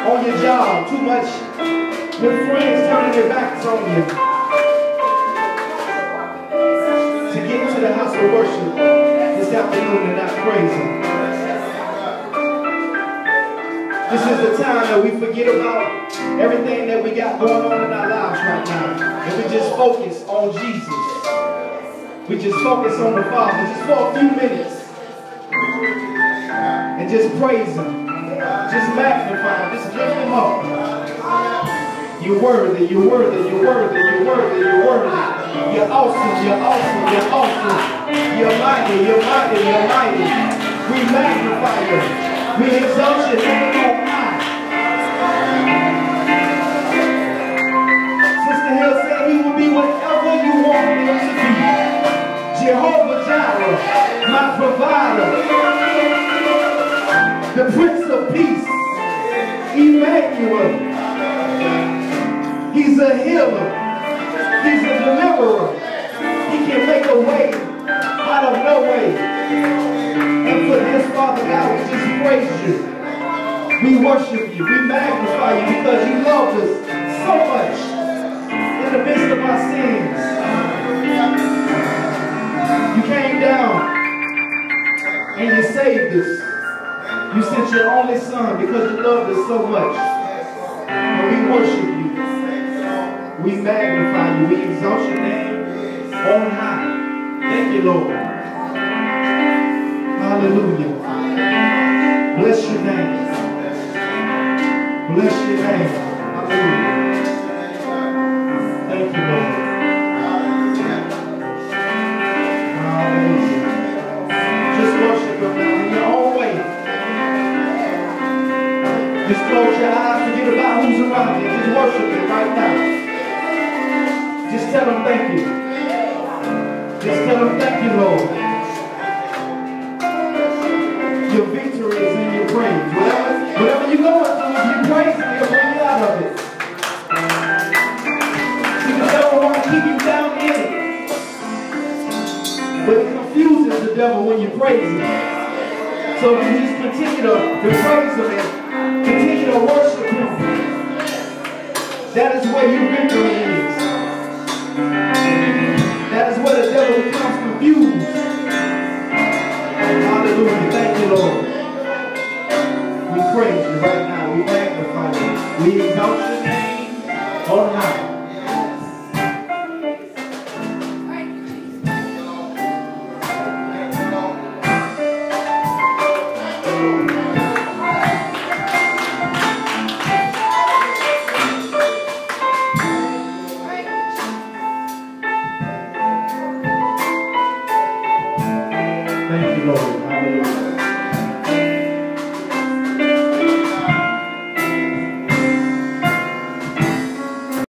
on your job, too much with friends turning their backs on you. To get into the house of worship this afternoon and not praise Him. This is the time that we forget about everything that we got going on in our lives right now. And we just focus on Jesus. We just focus on the Father just for a few minutes. And just praise Him. Just magnify Him. Just lift Him up. You're worthy, you're worthy, you're worthy, you're worthy, you're worthy. You're awesome, you're awesome, you're awesome. You're mighty, you're mighty, you're mighty. We magnify You. We exalt Your name on high. Sister Hill said He will be whatever You want Him to be. Jehovah Jireh, my provider. The Prince of Peace, Emmanuel. He's a healer. He's a deliverer. He can make a way out of no way. And for this, Father God, we just praise You. We worship You. We magnify You because You loved us so much in the midst of our sins. You came down and You saved us. You sent Your only Son because You loved us so much. And we worship You. We magnify You. We exalt Your name on high. Thank You, Lord. Hallelujah. Bless Your name. Bless Your name. Hallelujah. Thank You, Lord. Hallelujah. Just worship Him now in Your own way. Just close your eyes, forget about who's around you. Just worship Him right now. Just tell Him thank You. Just tell Him thank You, Lord. Your victory is in Your praise. Whatever you're going through, if you praise Him, He'll bring you out of it. See, the devil wants to keep you down in it. But it confuses the devil when you praise Him. So if you just continue to praise Him and continue to worship Him, that is where your victory is. That is where the devil becomes confused. Hallelujah. Thank You, Lord. We praise You right now. We magnify You. We exalt Your name on high. Thank You, Lord. Hallelujah.